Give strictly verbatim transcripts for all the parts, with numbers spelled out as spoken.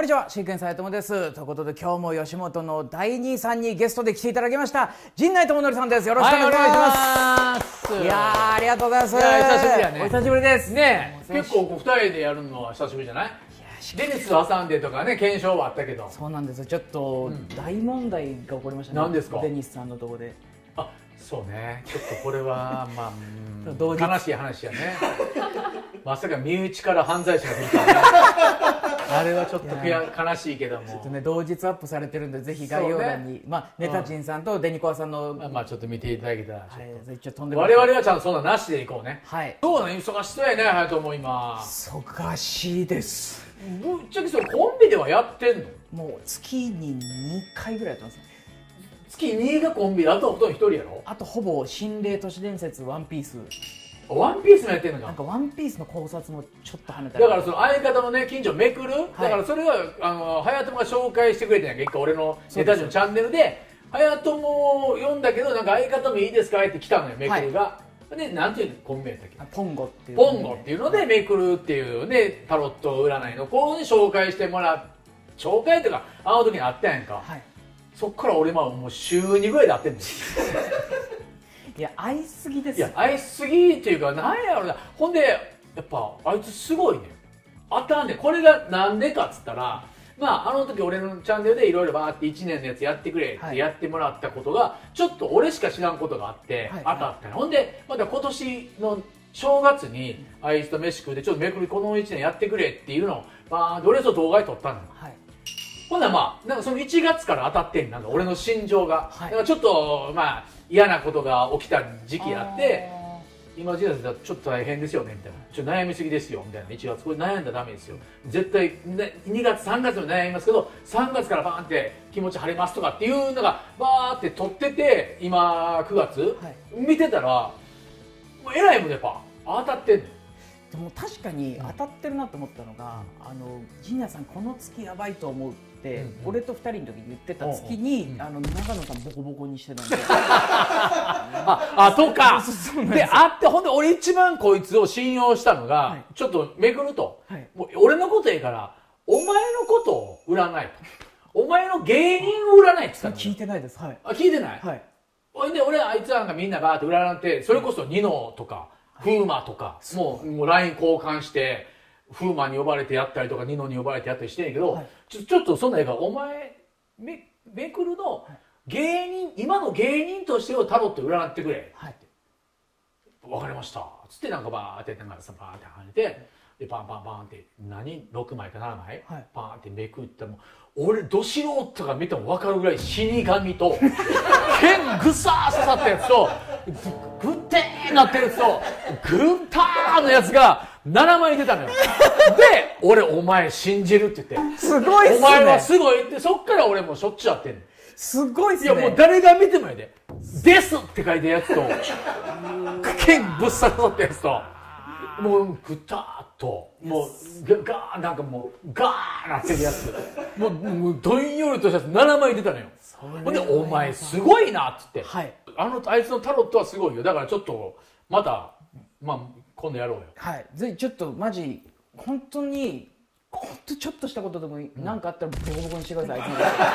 んにちは、シークエンサーやともです。ということで今日も吉本のだいにさんにゲストで来ていただきました陣内智則さんです。よろしくお願いします。はい、いやー、ありがとうございます。いや久しぶりやね。 お久しぶりですね。結構こうふたりでやるのは久しぶりじゃない？デニス挟んでとかね、検証はあったけど。 そうなんですよ。ちょっと大問題が起こりましたね。 何ですか？ デニスさんのところで。 あ、そうね。ちょっとこれはまあ悲しい話やね。まさか身内から犯罪者が出たね。あれはちょっと悲しいけども。 ちょっとね、同日アップされてるんで、ぜひ概要欄に、ね、まあネタチンさんとデニコアさんの、 まあちょっと見ていただけたら、はい、 一応飛んで我 々はちゃんとそんななしでいこうね。 はい。 そうね、忙しそうやね、隼人も今。 忙しいです。 ぶっちゃけそれコンビではやってんの？ もう月ににかいぐらいやってますね。 月にがコンビで、あとほとんどひとりやろ？ あとほぼ心霊都市伝説ワンピース。 ワンピースもやってんのか。 なんかワンピースの考察もちょっと跳ねたりだからその相方のね近所めくる、はい、だからそれはあの隼人が紹介してくれてんやんか、一回俺のネタジのチャンネルで隼人も読んだけどなんか相方もいいですかって来たのよ、めくるが、はい、でなんていうコンビやったっけ、 ポンゴっていう、 ポンゴっていうのでめくるっていうねタロット占いの子に紹介してもらっ紹介というかあの時に会ったやんか、はい、そっから俺今もう週にぐらいで会ってんのいや、会いすぎですよ。いや、会いすぎっていうか、なんやろな。ほんで、やっぱ、あいつすごいね。あったんで、これがなんでかっつったら、まあ、あの時俺のチャンネルでいろいろバーっていちねんのやつやってくれってやってもらったことが、ちょっと俺しか知らんことがあって、当たったの。ほんで、また今年の正月に、あいつと飯食うで、ちょっとめくりこのいちねんやってくれっていうのを、バーンと俺と動画で撮ったのよ。はい、ほんならまあ、なんかそのいちがつから当たってんなんか俺の心情が。はい、だからちょっと、まあ、嫌なことが起きた時期あって、今時代だとちょっと大変ですよねみたいな、ちょっと悩みすぎですよみたいな、いちがつこれ悩んだらダメですよ、絶対にがつさんがつも悩みますけどさんがつからバーンって気持ち晴れますとかっていうのがバーって取ってて、今くがつ、はい、見てたらもうえらいもんやっぱ当たってんの。 でも確かに当たってるなと思ったのが、うん、あの陣内さんこの月やばいと思うって、うん、俺とふたりの時に言ってた月に、うん、あの長野さんボコボコにしてたんであ, あとかであって、ほんで俺一番こいつを信用したのが、はい、ちょっとめくると、はい、もう俺のことええからお前のことを占いと、お前の芸人を占いって言ったの。 聞いてないです。はい、 あ、聞いてない。はい、ほんで俺あいつなんかみんなバーって占って、それこそニノとか風磨とかもう、もう ライン 交換して風磨に呼ばれてやったりとかニノに呼ばれてやったりしてんやけど、はい、ちょ、ちょっとそんなええからお前めめくるの芸人、今の芸人としてをタロット占ってくれって言って、はい、分かりましたつってなんかバーってなんかさバーって跳ねて、でパンパンパンって何ろくまいかななまい、はい、パンってめくっても俺ど素人が見ても分かるぐらい死神と剣ぐさー刺さったやつとグッテーなってるやつとグッターのやつがななまい出たのよ。で俺お前信じるって言って、 すごいっすね、 お前はすごいって、そっから俺もしょっちゅうやってんの。 すごいっすね。 いやもう誰が見てもやでですって書いてるやつと剣ぶっ刺さったやつともうグターッともうガーなんかもうガーなってるやつもうもうどんよりとしたやつななまい出たのよ。ほんでお前すごいなっつって、はい、あのあいつのタロットはすごいよ、だからちょっとまたまあ今度やろうよ。 はい、ぜひちょっとマジ本当にほんとちょっとしたことでも何かあったらボコボコにしてください。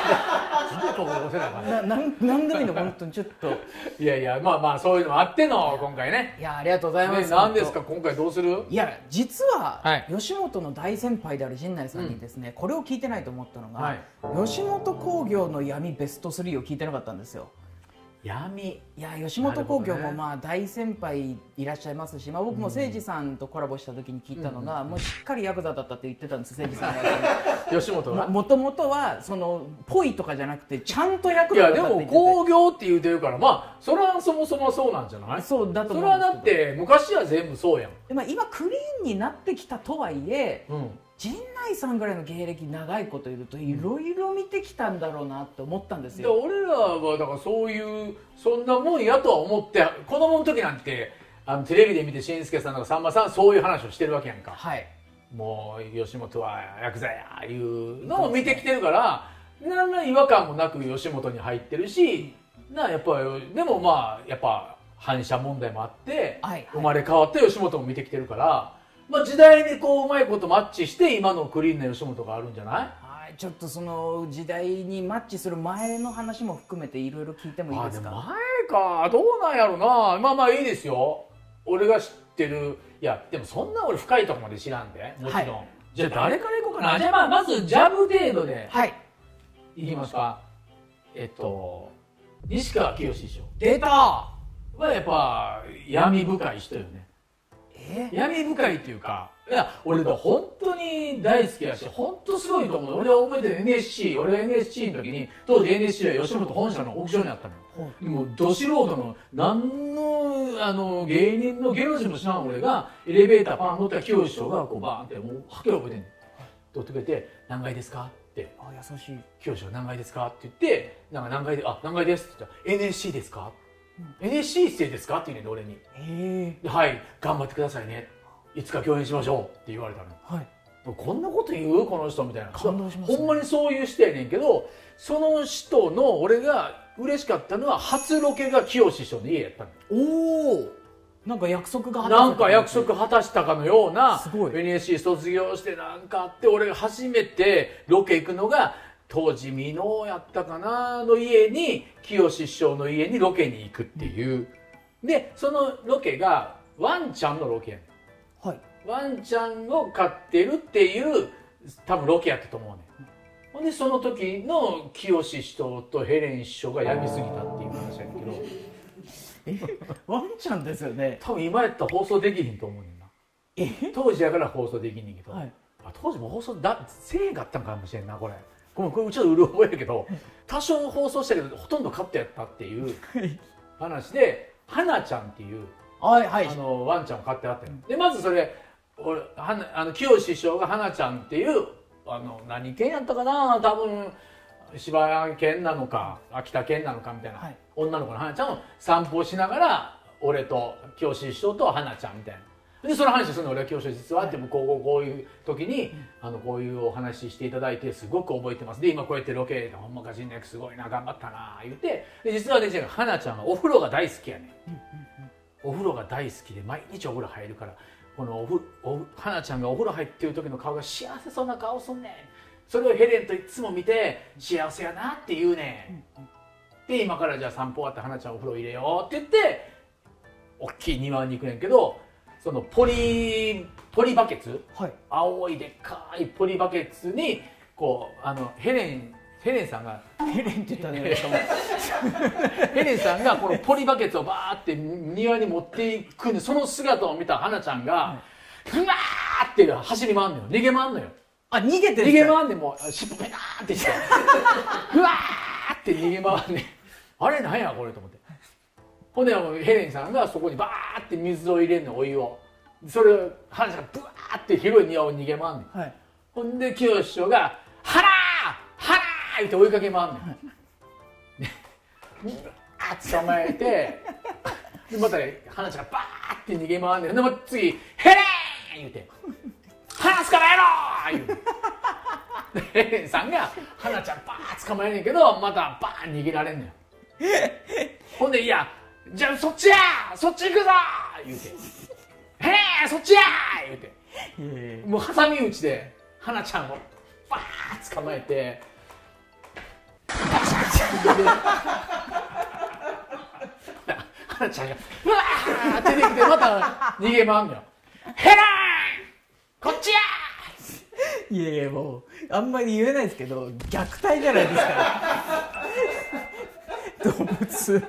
何でもいいの本当にちょっと。 いやいや、まあまあそういうのもあっての今回ね。 いや、ありがとうございます。 何ですか今回どうする？ いや実は吉本の大先輩である陣内さんにですね、これを聞いてないと思ったのが、吉本興業の闇ベストスリーを聞いてなかったんですよ。 闇。 いや、吉本興業もまあ大先輩いらっしゃいますし、まあ僕も誠司さんとコラボした時に聞いたのが、もうしっかりヤクザだったって言ってたんです、誠司さんが。 吉本はもともとはそのぽいとかじゃなくてちゃんとヤクザだったって言ってて。 いやでも興業って言うてるから、まあそれはそもそもそうなんじゃない？ そうだと思う。 それはだって昔は全部そうやん。 で、まあ、今クリーンになってきたとはいえ、うん、陣内さんぐらいの芸歴長いこといるといろいろ見てきたんだろうなって思ったんですよ。 俺らはだからそういうそんなもんやとは思って、子供の時なんてあのテレビで見て紳助さんとかさんまさんそういう話をしてるわけやんか。はい、もう吉本はヤクザやいうのを見てきてるから、何ら違和感もなく吉本に入ってるし、なやっぱりでもまあやっぱ反射問題もあって、はいはい、生まれ変わって吉本も見てきてるから。まあ時代にこううまいことマッチして今のクリーンな吉本があるんじゃない？ はちょっとその時代にマッチする前の話も含めていろいろ聞いてもいいですか？ 前かどうなんやろな。まあまあいいですよ。俺が知ってる。いやでもそんな俺深いとこまで知らんでもちろん、はい、じゃあ誰からいこうかな。じゃあまあまずジャブ程度ではいいきますか。えっと西川きよし師匠出たはやっぱ闇深い人よね。 え闇深いっていうか、いや俺だ本当に大好きやし本当すごいと思う。俺は覚えてる エヌエスシー 俺が エヌエスシー の時に当時 エヌエスシー は吉本本社の屋上にあったのよ、うん、もうど素人の何のあの芸人の芸能人も知らん俺がエレベーターパン乗った清志師匠がこうバーンってもうはっきり覚えてんねん。取ってくれて「何階ですか?」って 「あ優しい清志師匠何階ですか?」って言って「なんか何階であ何階です」って言ったら「エヌエスシー ですか?」うん、エヌエスシー 生ですか?」って言うねんで俺に「へえはい頑張ってくださいねいつか共演しましょう」って言われたの、はい、こんなこと言うこの人みたいな感動します、ね、ほんまにそういう人やねんけどその人の俺が嬉しかったのは初ロケが清志師匠の家やったの。 おおなんか約束が果たしたなんか約束果たしたかのようなすごいエヌエスシー 卒業してなんかあって俺が初めてロケ行くのが当時箕面やったかなの家に清志師匠の家にロケに行くっていうでそのロケがワンちゃんのロケやねん、はい、ワンちゃんを飼ってるっていう多分ロケやったと思うねん。ほんでその時の清志師匠とヘレン師匠がやりすぎたっていう話やねんけどえワンちゃんですよね。 多分今やったら放送できひんと思うねんな。え当時やから放送できんねんけど、はい、あ当時も放送だせえへんかったんかもしれんなこれ。ごめんこれちょっとうる覚えやけど多少放送したけどほとんどカットやったっていう話で花ちゃんっていうはい、はい、 あのワンちゃんを飼ってあったよ、うん、でまずそれ俺はあの清志師匠が花ちゃんっていうあの何県やったかな多分柴山県なのか秋田県なのかみたいな、はい、女の子の花ちゃんを散歩しながら俺と清志師匠と花ちゃんみたいなでその話するの俺は清志実はってもこうこうこういう時に、うん、あのこういうお話していただいてすごく覚えてますで今こうやってロケでほんまかしんねすごいな頑張ったな言ってで実はね花ちゃんはお風呂が大好きやねん、うんうん、お風呂が大好きで毎日お風呂入るからこのおふお花ちゃんがお風呂入ってる時の顔が幸せそうな顔すんねんそれをヘレンといつも見て幸せやなって言うねん、うん、で今からじゃあ散歩終わって花ちゃんお風呂入れようって言って大きい庭に行くねんけどそのポリポリバケツ、はい、青いでっかいポリバケツにこうあのヘレンヘレンさんがヘレンって言ったねヘレンさんがこのポリバケツをバーって庭に持っていくんその姿を見た花ちゃんがうわーって走り回んのよ逃げ回んのよあ逃げてる逃げ回んでもう尻尾ペターってしてうわーって逃げ回んねあれなんやこれと思ってほんでヘレンさんがそこにバーって水を入れるのお湯をそれを花ちゃんがブワーって広い庭を逃げ回んねん、はい、ほんで清志師匠が「花花!」って追いかけ回んねん、はい、でうわー捕まえてでまたね花ちゃんがバーって逃げ回んねんでまた次「ヘレン!」言うて「花捕まえろ!」言うてヘレンさんが花ちゃんバー捕まえねんけどまたバーン逃げられんねんほんで「いやじゃあそっちやそっち行くぞ!」言うて「へえそっちや!」言うてもう挟み撃ちで花ちゃんをバーッ捕まえてバシャッ花ちゃんがうわーって出てきてまた逃げ回んのよ「ヘラーこっちや!」 いやいやもうあんまり言えないですけど虐待じゃないですか動物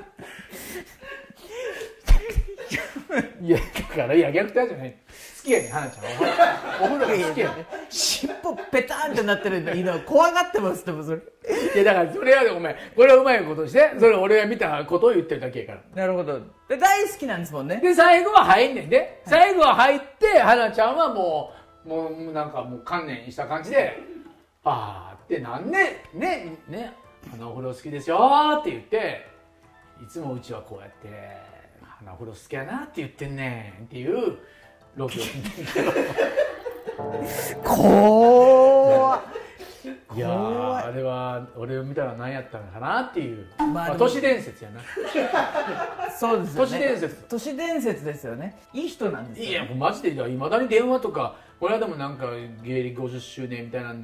いやだからいや虐待じゃない好きやねん花ちゃんお風呂が好きやねん尻尾ペターンってなってるの怖がってますってもそれいやだからそれはごめんこれはうまいことしてそれ俺が見たことを言ってるだけやからなるほどで大好きなんですもんねで最後は入んねんで最後は入って花ちゃんはもうもうなんかもう観念した感じであーってなんでねね花お風呂好きですよって言っていつもうちはこうやって花お風呂好きやなって言ってんねんっていうロケを見てるけど怖っいやーあれは俺を見たら何やったのかなっていう、まあまあ、都市伝説やなそうですよね都市伝説都市伝説ですよねいい人なんですよ、ね、 いやマジでいまだに電話とかこれはでもなんか芸歴ごじゅっしゅうねんみたいなんで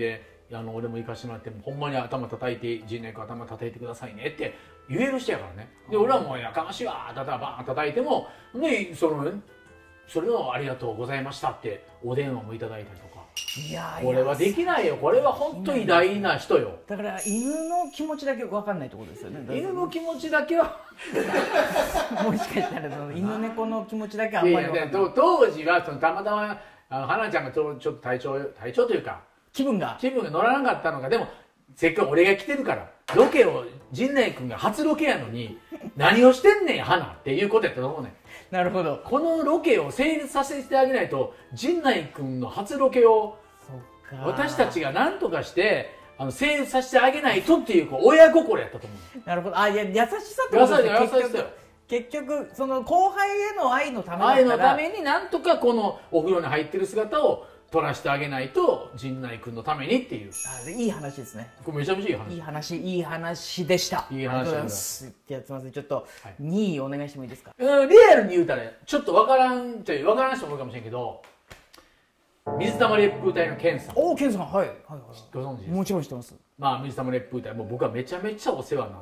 あの俺も行かしてもらってほんまに頭叩いて陣内君頭叩いてくださいねって言える人やからね。で俺はもうやかましいわーたたバーン叩いてもでそのそれをありがとうございましたってお電話もいただいたりとか。 いやこれはできないよ。これは本当に偉大な人よ。 だから犬の気持ちだけ分かんないってことですよね。 犬の気持ちだけはもしかしたらその犬猫の気持ちだけあんまり分かんない。 当時はそのたまたまあの花ちゃんがちょっと体調体調というか気分が気分が乗らなかったのか。でもせっかく俺が来てるからロケを陣内君が初ロケやのに何をしてんねん花っていうことやったと思うねん。 なるほど。 このロケを成立させてあげないと陣内君の初ロケを私たちが何とかしてあの成立させてあげないとっていうこう親心やったと思う。 なるほど。あ、いや優しさってことですね。 優しさ優しさよ。 結局その後輩への愛のためだったら愛のためになんとかこのお風呂に入ってる姿を撮らせてあげないと陣内君のためにっていう。 あ、いい話ですね。 これめちゃめちゃいい話。 いい話、いい話でした。 いい話です。じゃあすみません、ちょっとはい、 にいお願いしてもいいですか。 うん、リアルに言うたらちょっとわからんというわからん人もいるかもしれんけど、水玉烈風隊のケンさんおお、ケンさん、はいはいはい。 ご存知ですか。 もちろん知ってます。 まあ水玉烈風隊もう僕はめちゃめちゃお世話になって、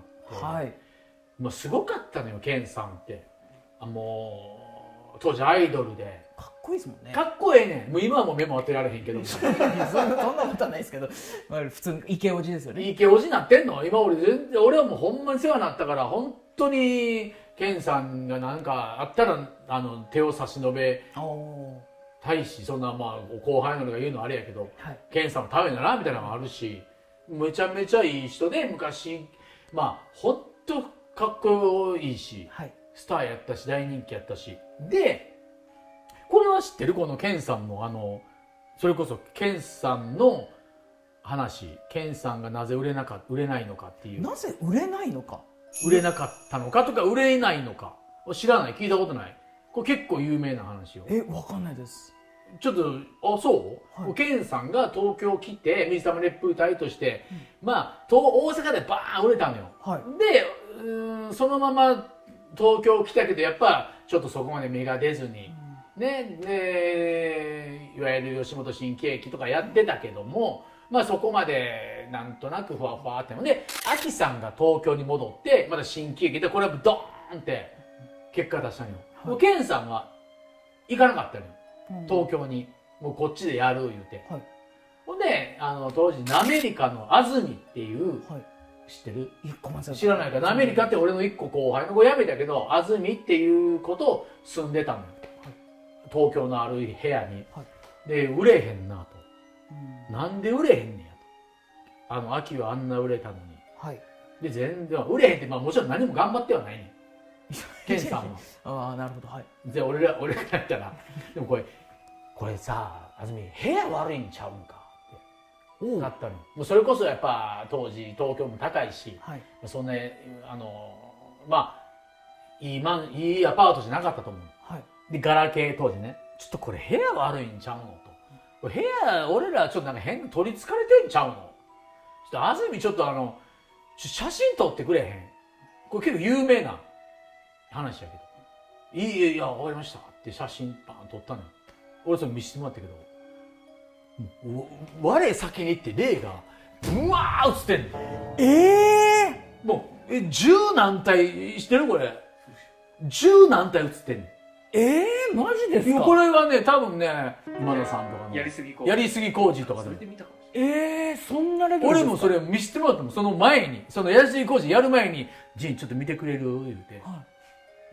はい。 もうすごかったのよケンさんって。あもう当時アイドルでかっこいいですもんね。 かっこええねん。もう今はもう目も当てられへんけどそんなそんなことはないですけど、まあ、普通イケオジですよね。 イケオジになってんの今俺全然俺はもうほんまに世話になったから本当にケンさんが何かあったらあの手を差し伸べたいし、そんなまあ後輩のが言うのはあれやけど、はい、ケンさんのためならみたいなのもあるし、めちゃめちゃいい人で昔まあほんとかっこいいし、はい、スターやったし大人気やったしで。これは知ってる？このケンさんのあのそれこそケンさんの話、ケンさんがなぜ売れなか売れないのかっていう。 なぜ売れないのか、 売れなかったのかとか売れないのか知らない、聞いたことない。これ結構有名な話よ。 え、わかんないです。ちょっとあそう、はい、ケンさんが東京来て水玉烈風隊として、うん、まあ大阪でバーン売れたのよ。はい、でうんそのまま東京来たけどやっぱちょっとそこまで芽が出ずに。うんね、でいわゆる吉本新喜劇とかやってたけども、まあそこまでなんとなくふわふわってので、アキさんが東京に戻ってまた新喜劇でこれはドーンって結果出したのよ。はい、もうケンさんは行かなかったのよ、うん、東京に。もうこっちでやる言うて、はい、ほんであの当時ナメリカの安住っていう、はい、知ってる？知らないか。ナメリカって俺の一個後輩の子辞めたけど安住っていうことを住んでたのよ、東京のある部屋に。はい、で売れへんなと、うん、なんで売れへんねやと。あの秋はあんな売れたのに、はい、で全然売れへんって、まあ、もちろん何も頑張ってはないねんケンさんは。 ああなるほど。はい、 で俺ら俺がやったらでもこれこれさ安住部屋悪いんちゃうんかってなったの。もうそれこそやっぱ当時東京も高いし、はい、そんなあのまあいいマンいいアパートじゃなかったと思う。はい、でガラケー当時ね、ちょっとこれ部屋悪いんちゃうのと。部屋俺らちょっとなんか変取りつかれてんちゃうの。ちょっと安住ちょっとあの写真撮ってくれへん。これ結構有名な話やけど、いいいや分かりましたって写真パン撮ったのよ。俺それ見せてもらったけど、我先に行って霊がブワー映ってんの。 ええー、もうえ十何体してるこれ。十何体映ってんの。 ええー、マジですか？ これはね多分ね今田さんとかのやりすぎ工事やりすぎ工事とかでも。 ええー、そんなレベルですか？ 俺もそれ見せてもらったもん。その前にそのやりすぎ工事やる前に「ジンちょっと見てくれる?」言うて「はい、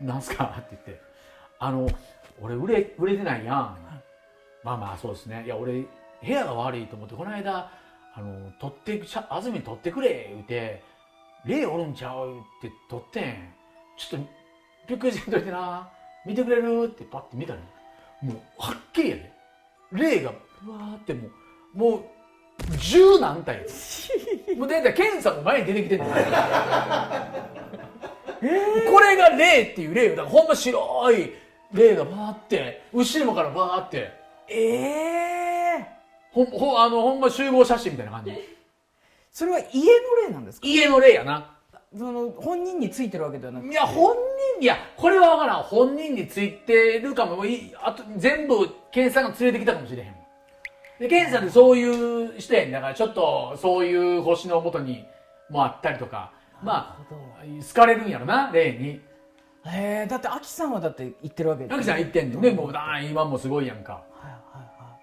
なんすか?」って言って「あの俺売れ売れてないやん、はい、まあまあそうですね。いや俺部屋が悪いと思ってこの間あの取って安住取ってくれ」言うて「霊おるんちゃう?」って取ってん。ちょっとびっくりせんといてな見てくれるってパッて見たらもうはっきりやで霊がうわーってもうもう十何体もうだいたいケンさんも前に出てきてんねんえー、これが霊っていう霊よ。だからほんま白い霊がバーって後ろからバーってええー、 ほほあのほんま集合写真みたいな感じ。 それは家の霊なんですか？ 家の霊やな。 その本人についてるわけではなくて。 いや本人いやこれは分からん。本人についてるかも。いあと全部ケンさんが連れてきたかもしれへん。 でケンさんってそういう人やんだからちょっとそういう星のもとにもあったりとかまあ好かれるんやろなレイに。 へえ、だってアキさんはだって言ってるわけですよね。 アキさん言ってんのね、もうだ今もすごいやんか。 はいはいはい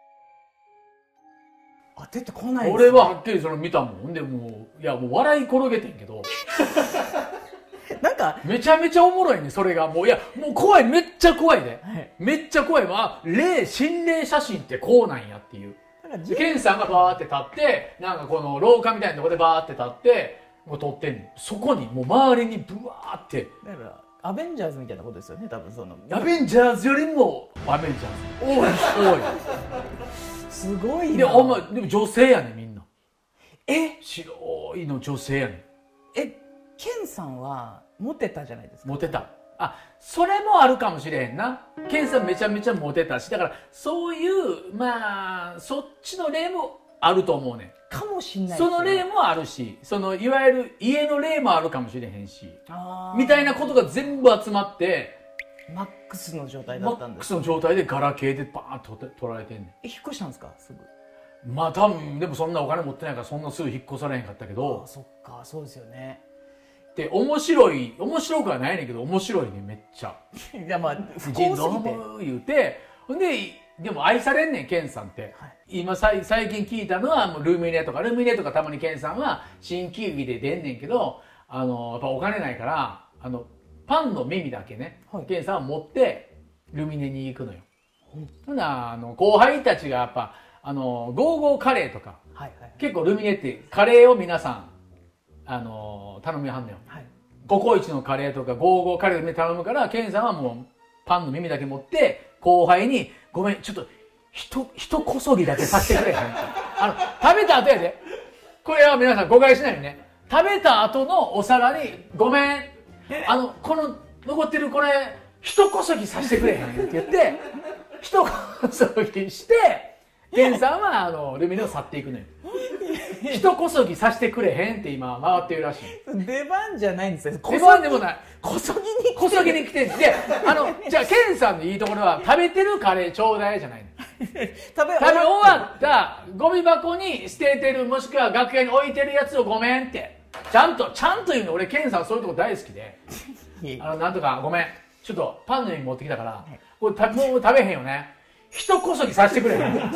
。あ、出てこないですね。 俺ははっきりそれ見たもん。でもういやもう笑い転げてんけどなんかめちゃめちゃおもろいねそれが。もういやもう怖い、めっちゃ怖いで、 はい、 めっちゃ怖いわ。霊心霊写真ってこうなんやっていう。でケンさんがバーって立ってなんかこの廊下みたいなとこでバーって立ってもう撮ってんねん。そこにもう周りにブワーってだからアベンジャーズみたいなことですよね多分。そのアベンジャーズよりもアベンジャーズ多い多いすごいな。 でお前でも女性やねんみんな。 え白いの女性やねん。 えケンさんはモテたじゃないですか。 モテた。あそれもあるかもしれへんな。ケンさんめちゃめちゃモテたしだからそういうまあそっちの例もあると思うねん。 かもしんない、 その例もあるしそのいわゆる家の例もあるかもしれへんしあみたいなことが全部集まってマックスの状態だマったんです。 ックスの状態でガラケーでバーンと取られてんねん。 え引っ越したんですかすぐ。 まあ多分でもそんなお金持ってないからそんなすぐ引っ越されへんかったけどあそっかそうですよね。 で面白い面白くはないねんけど面白いねめっちゃ。 いやまあ不人幸すぎて道言うてほんででも愛されんねんケンさんって、はい、今さ最近聞いたのはもうルミネとかルミネとかたまにケンさんは新喜劇で出んねんけどあのやっぱお金ないからあのパンの耳だけね、はい、ケンさんは持ってルミネに行くのよ。ほんなあの後輩たちがやっぱあのゴーゴーカレーとか、はいはいはい、結構ルミネってカレーを皆さんあの頼みはんのよ、はい、ココイチのカレーとかゴーゴーカレーで頼むからケンさんはもうパンの耳だけ持って後輩に「ごめんちょっとひとひとこそぎだけさせてくれへん」あの食べた後やでこれは皆さん誤解しないようにね。食べた後のお皿に「ごめんあのこの残ってるこれひとこそぎさせてくれへん」って言ってひとこそぎしてケンさんはあのルミネを去っていくのよ。ひとこそぎさせてくれへんって今回ってるらしい。 出番じゃないんですよ。 出番でもない。 こそぎにこそぎに来てんで、あのじゃあケンさんのいいところは食べてるカレーちょうだいじゃないの。食べ終わったゴミ箱に捨ててるもしくは楽屋に置いてるやつをごめんってちゃんとちゃんと言うの。俺ケンさんそういうとこ大好きであのなんとかごめんちょっとパンの上に持ってきたからこれもう食べへんよねひとこそぎさせてくれへん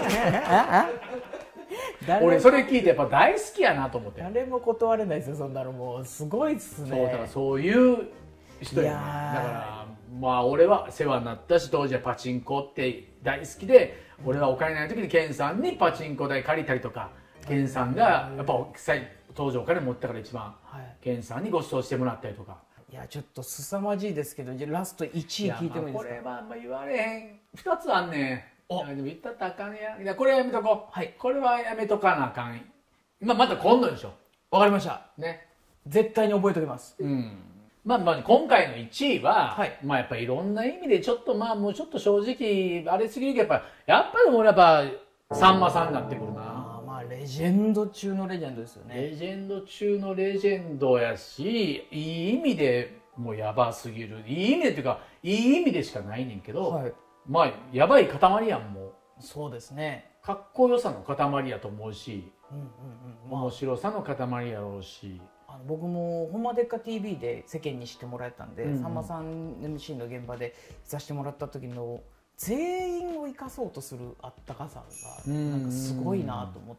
俺それ聞いてやっぱ大好きやなと思って。 誰も断れないですよそんなの。もうすごいっすね。 そうだからそういう人やね。だからまあ俺は世話になったし当時はパチンコって大好きで俺はお金ない時にケンさんにパチンコ代借りたりとかケンさんがやっぱ当時お金持ったから一番、はい、ケンさんにご馳走してもらったりとか。 いやちょっと凄まじいですけどじゃラストいちい聞いてもいいですか。 これはあんま言われへんふたつあんねん。おでも言ったったらあかんねや。いやこれはやめとこう、はい、これはやめとかなあかん。まあまた今度でしょ。 わかりましたね。 絶対に覚えておきます。 うんまあまあ今回のいちいは、はい、まあやっぱりいろんな意味でちょっとまあもうちょっと正直あれすぎるけどやっぱやっぱり俺やっぱさんまさんになってくるな。 あまあレジェンド中のレジェンドですよね。 レジェンド中のレジェンドやしいい意味でもうやばすぎる。いい意味でっていうかいい意味でしかないねんけど、はい、まあやばい塊やんもう。 そうですね。 かっこよさの塊やと思うし、うんうんうん、面白さの塊やろうし。 あの僕も「ほんまでっか ティーブイ」で世間に知ってもらえたんで、うんうん、さんまさん エムシー の現場でさせてもらった時の全員を生かそうとするあったかさがなんかすごいなと思って、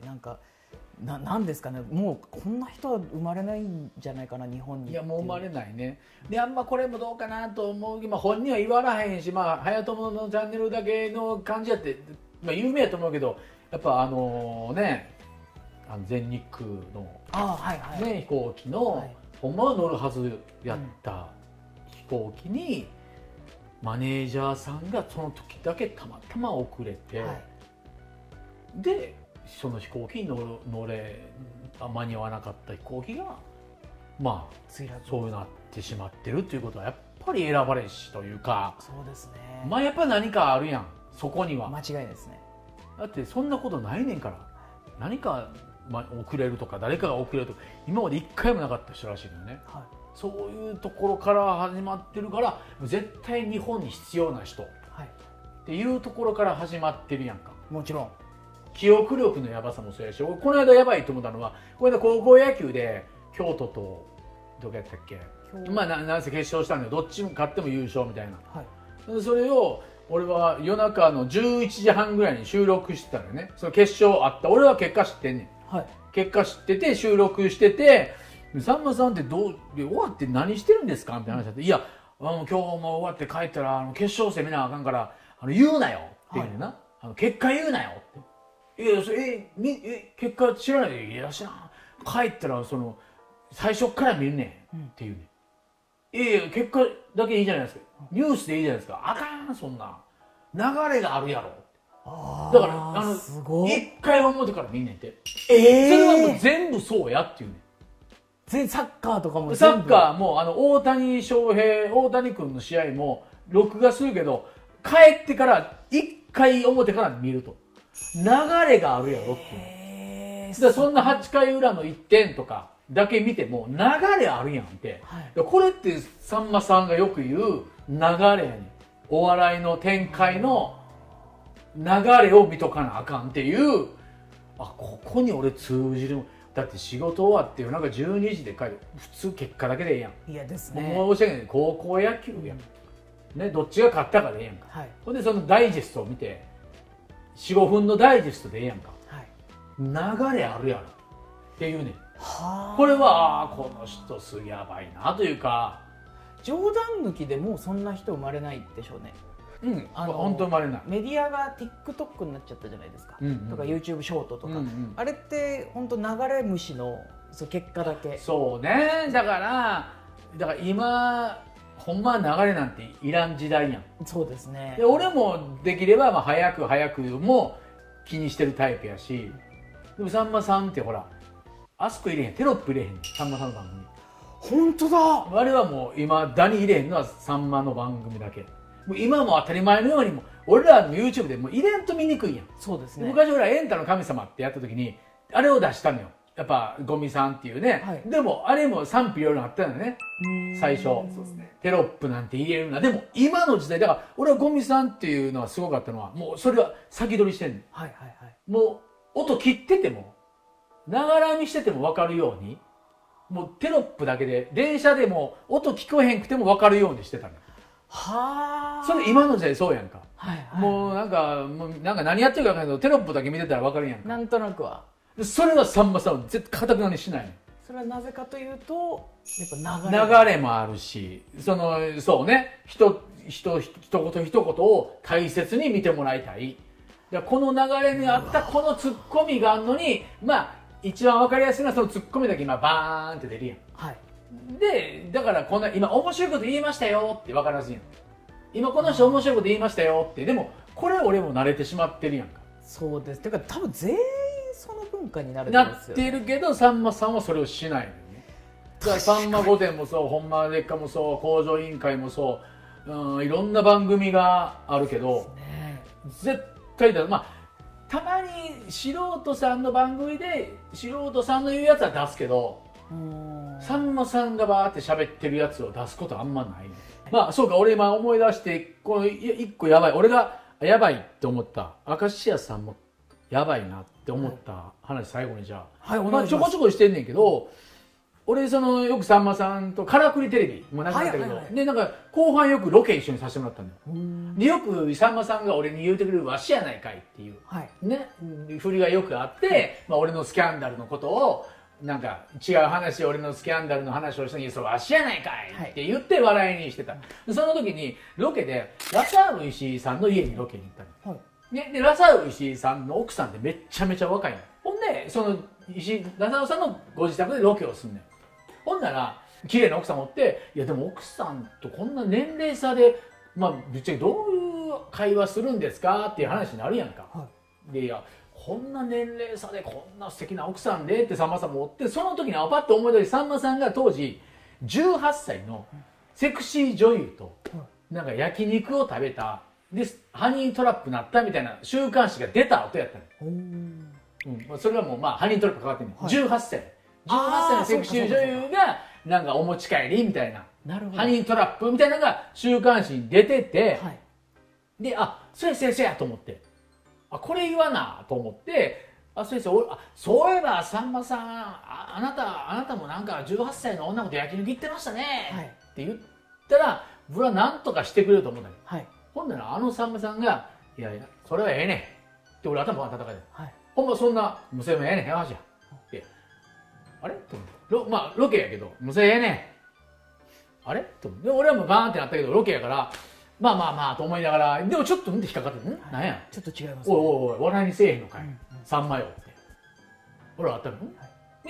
なんかななんですかね、もうこんな人は生まれないんじゃないかな日本に。 いやもう生まれないね。であんまこれもどうかなと思うけど、まあ、本人は言わらへんし、まあ早友のチャンネルだけの感じやって、まあ、有名やと思うけどやっぱあのねあの全日空の、 あ、はいはい、 ね、飛行機の、はい、ほんまは乗るはずやった飛行機に、うん、マネージャーさんがその時だけたまたま遅れて、はい、でその飛行機に乗乗れ間に合わなかった飛行機がまあそうなってしまってるということはやっぱり選ばれしというか、 そうですね、 まあやっぱり何かあるやんそこには。 間違いないですね。 だってそんなことないねんから。何かまあ、遅れるとか誰かが遅れるとか今まで一回もなかった人らしいのよね、はい、そういうところから始まってるから絶対日本に必要な人っていうところから始まってるやんか。 もちろん記憶力のやばさもそうやし、この間やばいと思ったのは、この間高校野球で京都とどこやったっけ、まあななんせ決勝したんでどっちも勝っても優勝みたいな、はい、それを俺は夜中のじゅういちじはんぐらいに収録してたのよね。その決勝あった。俺は結果知ってんねん、はい、結果知ってて収録してて、さんまさんってどうで終わって何してるんですかみたいな話だって、いやあの今日も終わって帰ったらあの決勝戦見なあかんからあの言うなよって言うねんな、はい、あの結果言うなよって。いやそれえみえ結果知らないで、いや知らん、帰ったらその最初から見るねんっていうね、うん、いやいや結果だけいいじゃないですか、ニュースでいいじゃないですか、あかんそんな流れがあるやろ。あだからあの一回表から見んねんって、えー、それはもう全部そうやっていうねん。 全サッカーとかもサッカーもあの大谷翔平大谷君の試合も録画するけど帰ってから一回表から見ると流れがあるやろっていう、えー、だそんなはちかい裏のいってんとかだけ見ても流れあるやんって、はい、これってさんまさんがよく言う流れやねん。お笑いの展開の流れを見とかなあかんっていう、あここに俺通じる。だって仕事終わって夜中じゅうにじで帰る、普通結果だけでええやん。 いやですね、 もう申し訳ない、高校野球やん、ね、どっちが勝ったかでええやんか、はい、ほんでそのダイジェストを見てよん、ごふんのダイジェストでええやんか、はい、流れあるやろっていうね。はこれはあこの人すげえやばいなというか、 冗談抜きでもうそんな人生まれないでしょうね。 うん、あの本当生まれない。 メディアが TikTok になっちゃったじゃないですか、うんうん、とか YouTube ショートとか、うんうん、あれって本当流れ虫のそう結果だけ。 そうね、だからだから今ほんま流れなんていらん時代やん。 そうですね。 で俺もできればまあ早く早くも気にしてるタイプやし、でもさんまさんってほらあそこ入れへん、テロップ入れへん、さんまさんの番組。 本当だ。 あれはもう今だに入れへんのはさんまの番組だけ。もう今も当たり前のようにも俺らの YouTube でもう入れんと見にくいやん。 そうですね。 昔俺らエンタの神様ってやった時にあれを出したのよ。やっぱゴミさんっていうね、はい、でもあれも賛否いろいろあったのよね最初。そうですね、テロップなんて入れるな。でも今の時代だから俺はゴミさんっていうのはすごかったのはもうそれは先取りしてんの、はいはいはい、もう音切っててもながら見してても分かるように、もうテロップだけで電車でも音聞こえへんくても分かるようにしてたのよ。はあ。それ今の時代そうやんか、はいはい、もうなんかもうなんか何やってるか分かんないけどテロップだけ見てたら分かるやんか。 なんとなくは。 それはさんまさんは絶対かたくなにしないの。 それはなぜかというとやっぱ流れ流れもあるし、そのそうね、人人一言一言を大切に見てもらいたい。だこの流れにあったこのツッコミがあるのに、まあ一番分かりやすいのはそのツッコミだけ今バーンって出るやん、はい、でだからこんな今面白いこと言いましたよって分かりやすいやん。今この人面白いこと言いましたよって、でもこれ俺も慣れてしまってるやんか。 そうです。だから多分全員その文化になるなってるけどさんまさんはそれをしないのよね。だからさんま御殿もそうほんまでっかもそう向上委員会もそう、うん、いろんな番組があるけど、ね、絶対だ、まあたまに素人さんの番組で素人さんの言うやつは出すけど、さんまさんがバーって喋ってるやつを出すことあんまない、ね、まあそうか、俺今思い出してこの一個やばい、俺がやばいって思った明石家さんもやばいなって思った話最後にじゃあ、はい、まあちょこちょこしてんねんけど、俺そのよくさんまさんとからくりテレビもなかったけど、はいはいはい、でなんか後半よくロケ一緒にさせてもらったんだよ。でよくさんまさんが俺に言うてくれるわしやないかいっていう、はい、ね振りがよくあって、はい、まあ、俺のスキャンダルのことをなんか違う話、俺のスキャンダルの話をしたのにそれわしやないかいって言って笑いにしてた、はい、その時にロケでラサール石井さんの家にロケに行ったの、はい、ね、でラサール石井さんの奥さんってめっちゃめちゃ若いの。ほんでその石井ラサールさんのご自宅でロケをすんのよ。ほんなら綺麗な奥さんおって、いやでも奥さんとこんな年齢差でまあぶっちゃけどういう会話するんですかっていう話になるやんか、はい、でいやこんな年齢差でこんな素敵な奥さんでってさんまさんもおって、その時にパッと思い出してさんまさんが当時じゅうはっさいのセクシー女優となんか焼肉を食べたでハニートラップなったみたいな週刊誌が出た後やったの、うんうん、それはもうまあハニートラップかかってんの、はい、じゅうはっさいじゅうはっさいのセクシー女優がなんかお持ち帰りみたいな、なるほどハニートラップみたいなのが週刊誌に出てて、はい、であそやそやそやと思って、 あこれ言わなと思って、あ先生あそういえばさんまさん あ, あなたあなたもなんかじゅうはっさいの女の子と焼肉行ってましたね、はい、って言ったら僕は何とかしてくれると思ったけど、はい、ほんならあのさんまさんが「いやいやそれはええねん」って俺頭が叩かれて、はい、ほんまそんな「無声もええねんやわしや」ってあれと思って、まあロケやけど無声ええねんあれと思って、俺はもうバーンってなったけどロケやからまあまあまあと思いながら、でもちょっと見て引っかかってる、んなんやちょっと違います、ね、 おいおいおい笑いにせえへんのかい、うんうん、さんまよって俺はあったの、はい、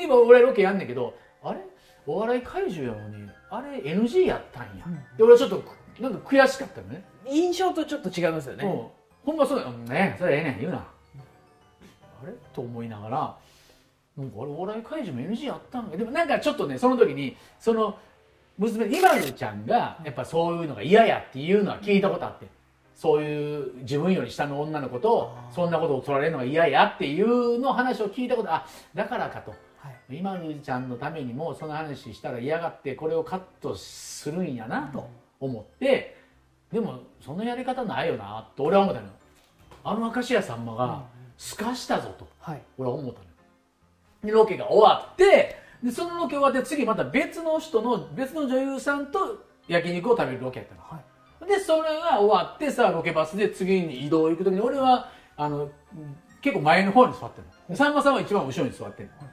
今俺ロケやんねんけどあれお笑い怪獣やのにあれ エヌジー やったんや、うん、で俺はちょっとなんか悔しかったのね、 印象とちょっと違いますよね、うん、 ほんまそうだよねそれええねん言うな、うん、あれと思いながらなんかあれお笑い怪獣も エヌジー やったんやでもなんかちょっとねその時にその娘今のちゃんがやっぱそういうのが嫌やっていうのは聞いたことあって、そういう自分より下の女の子とそんなことを取られるのが嫌やっていうの話を聞いたことあだからかと、はい、今のちゃんのためにもその話したら嫌がってこれをカットするんやなと思って、でもそのやり方ないよなと俺は思ったのよ。あの明石家さんまがすかしたぞと俺は思ったのよ。でロケが終わってでそのロケ終わって次また別の人の別の女優さんと焼肉を食べるロケやったの、はい、でそれが終わってさロケバスで次に移動行く時に俺はあの結構前の方に座ってるの、さんまさんは一番後ろに座ってるの、はい、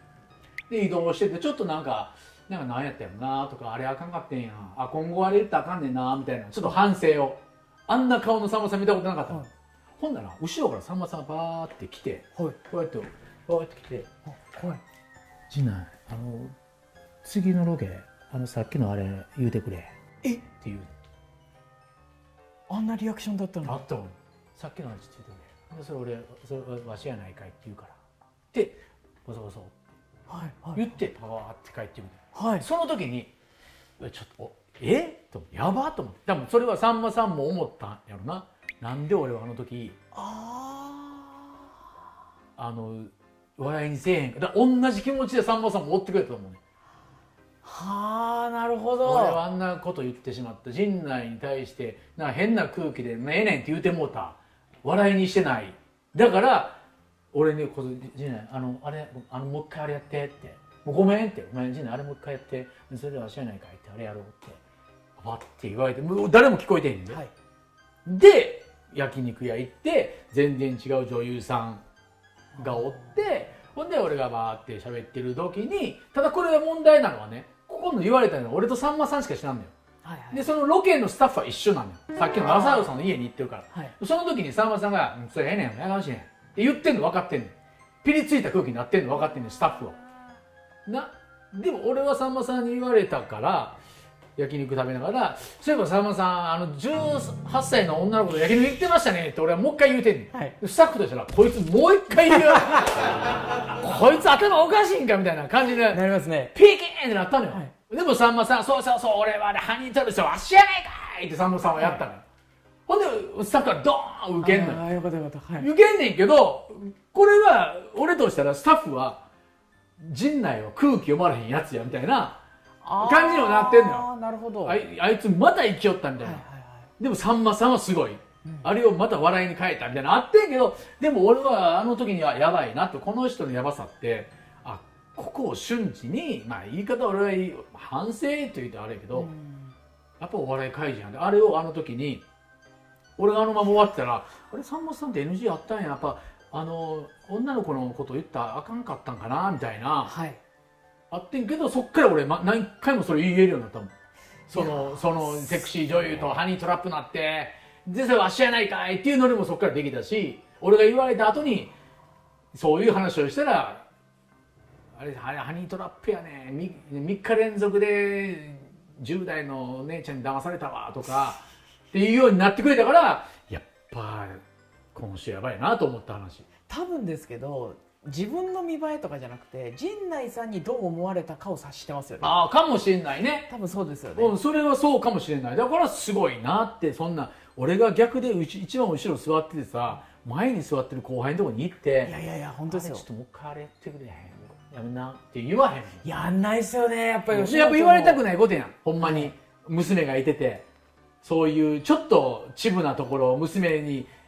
で移動しててちょっとなんかなんか何やったやろなとかあれあかんかってんやあ今後あれ言ったらあかんねんなみたいなちょっと反省をあんな顔のさんまさん見たことなかったの、はい、ほんなら後ろからさんまさんがバーって来て、はい、こうやってバーって来て「はい、陣内あの次のロケあのさっきのあれ言うてくれ」えって言うあんなリアクションだったのあったのにさっきの話言ってくれそれ俺それわしやないかいって言うからってボソボソ言ってパワーって帰ってくる、はい、その時にちょっとえとやばと思って多分それはさんまさんも思ったんやろな。なんで俺はあの時ああの笑いにせえへんかだ同じ気持ちでさんまさんも追ってくれたと思うね。 はあなるほど。 俺はあんなこと言ってしまった陣内に対してなんか変な空気で「ええねん」って言うてもうた笑いにしてないだから俺にこそ「陣内あのあれあのもう一回あれやって」って「もうごめん」って「ごめん陣内あれもう一回やってそれでは知らないかい」って「あれやろう」ってバッて言われてもう誰も聞こえてへんねんで、はい、で焼肉屋行って全然違う女優さんがおってほんで俺がバーって喋ってる時にただこれが問題なのはねここの言われたのは俺とさんまさんしか知らんのよ、はいはい、でそのロケのスタッフは一緒なのよさっきの朝代さんの家に行ってるから、はい、その時にさんまさんが「それええねんやかましいねん」って言ってんの分かってんねんピリついた空気になってんの分かってんねんスタッフはなでも俺はさんまさんに言われたから焼肉食べながら「そういえばさんまさんあのじゅうはっさいの女の子と焼肉行ってましたね」って俺はもう一回言うてんねん、はい、スタッフとしたらこいつもう一回言うこいつ頭おかしいんかみたいな感じでなりますねピーキーンってなったのよ、はい、でもさんまさん「そうそうそう俺はねハニートラブルわしやないかい!」ってさんまさんはやったのよ、はい、ほんでスタッフがドーン受けんのよああよかったよかった、はい、 受けんねんけどこれは俺としたらスタッフは陣内は空気読まれへんやつやみたいな感じにもなってんのよ。 あなるほどあ, いあいつまた生きよったみたいな、はいはいはい、でもさんまさんはすごい、うん、あれをまた笑いに変えたみたいなあってんけどでも俺はあの時にはやばいなとこの人のやばさってあここを瞬時にまあ言い方俺は反省と言うとあれやけど、うん、やっぱお笑い怪人なんであれをあの時に俺があのまま終わってたらあれさんまさんって エヌジー あったんややっぱあの女の子のこと言ったらあかんかったんかなみたいな、はいあってんけどそっから俺、ま、何回もそれ言えるようになったもんそのそのセクシー女優とハニートラップなってでそれわしやないかいっていうのにもそっからできたし俺が言われた後にそういう話をしたらあれハニートラップやねみっか連続でじゅう代のお姉ちゃんに騙されたわとかっていうようになってくれたからやっぱ今週やばいなと思った話多分ですけど自分の見栄えとかじゃなくて陣内さんにどう思われたかを察してますよね。 ああかもしれないね多分そうですよね、 うん、それはそうかもしれないだからすごいなってそんな俺が逆で一番後ろ座っててさ前に座ってる後輩のところに行っていやいやいや本当ですよちょっともう一回あれやってくれへんやめなって言わへんやんないっすよねやっぱりやっぱ言われたくないことやんほんまに娘がいててそういうちょっとチブなところを娘に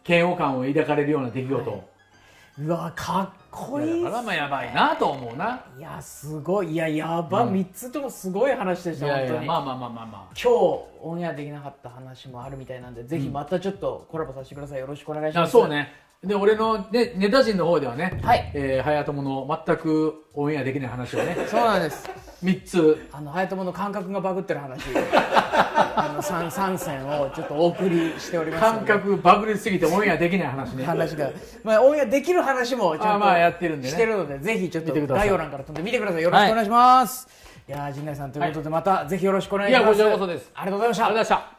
嫌悪感を抱かれるような出来事を、はい、 うわかっこいい。 だからまあやばいなと思うな。 いやすごい、いややば、うん、みっつともすごい話でした。 いやいや本当にまあまあまあまあまあ今日オンエアできなかった話もあるみたいなんで、ぜひまたちょっとコラボさせてください。よろしくお願いします。 あそうね。で俺の、ね、ネタ陣の方ではね、 はい、 えー、早友の全くオンエアできない話をねそうなんですみっつ、 あの早友の感覚がバグってる話あの 3, 3選をちょっとお送りしております。 感覚バグりすぎてオンエアできない話ね話が、まあ、オンエアできる話もちゃんとまあやってるんでね、 してるので、ぜひちょっと概要欄から飛んで見てください。よろしくお願いします、はい、いや陣内さんということで、またぜひよろしくお願いします。 いやこちらこそです。 ありがとうございました。 ありがとうございました。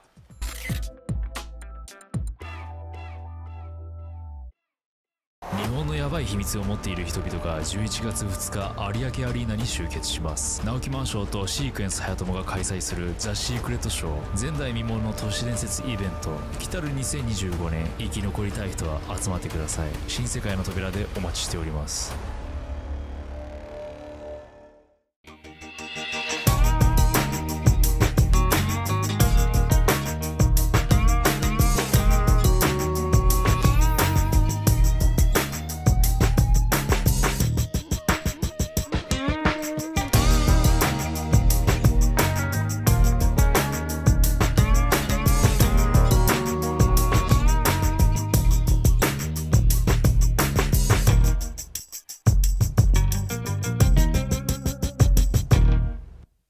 日本のヤバい秘密を持っている人々がじゅういちがつふつか有明アリーナに集結します。直木マンションとシークエンス早友が開催するザ・シークレットショー、前代未聞の都市伝説イベント。来たるにせんにじゅうごねん生き残りたい人は集まってください。新世界の扉でお待ちしております。